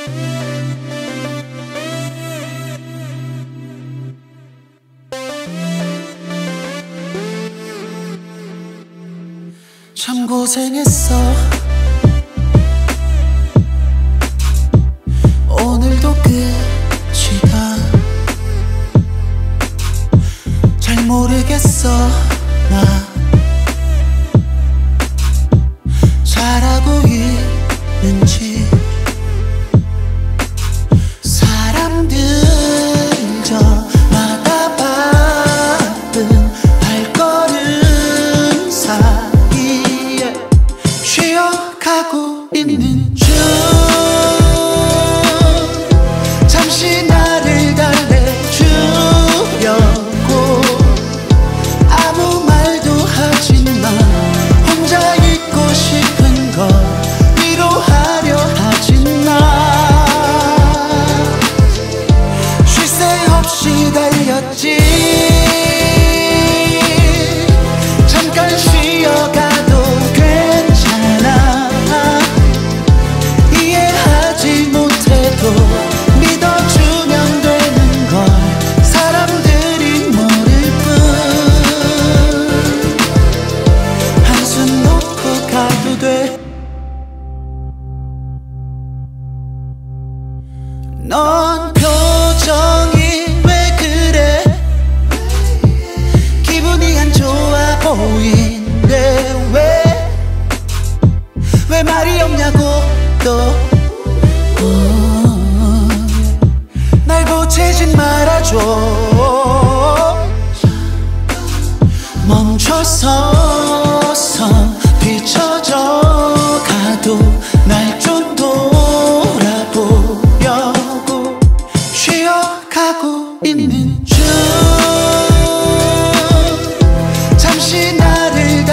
참 고생했어. 오늘도 끝이다. 잘 모르겠어. 나 잘하고 있는지. 사람들 저마다 바쁜 발걸음 사이에 쉬어가고 있는 중. 잠시 나를 달래주려고 아무 말도 하지마. 혼자 있고 싶은 걸 위로하려 하지마. 쉴 새 없이 달렸지. 잠깐 쉬어가도 괜찮아. 이해하지 못해도 믿어주면 되는 걸 사람들이 모를 뿐. 한숨 놓고 가도 돼. 넌 표정이 왜 그래? 기분이 안 좋아 보이는데 왜 말이 없냐고 또. 날 보채진 말아줘. 멈춰서서 비춰져 가도 날 좀 돌아보려고 쉬어가고 있는 중. 잠시 나를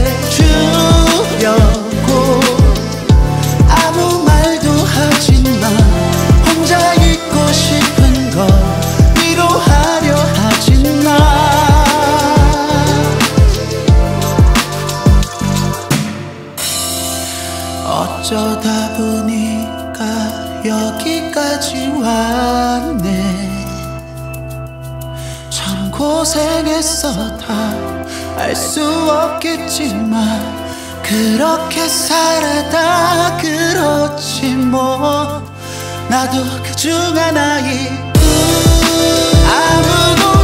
달래주려고 아무 말도 하지마. 혼자 있고 싶은 걸 위로하려 하지마. 어쩌다 보니까 여기까지 왔네. 참 고생했어. 다 알 수 없겠지만 그렇게 살아다 그렇지 뭐. 나도 그중 하나이고 아무도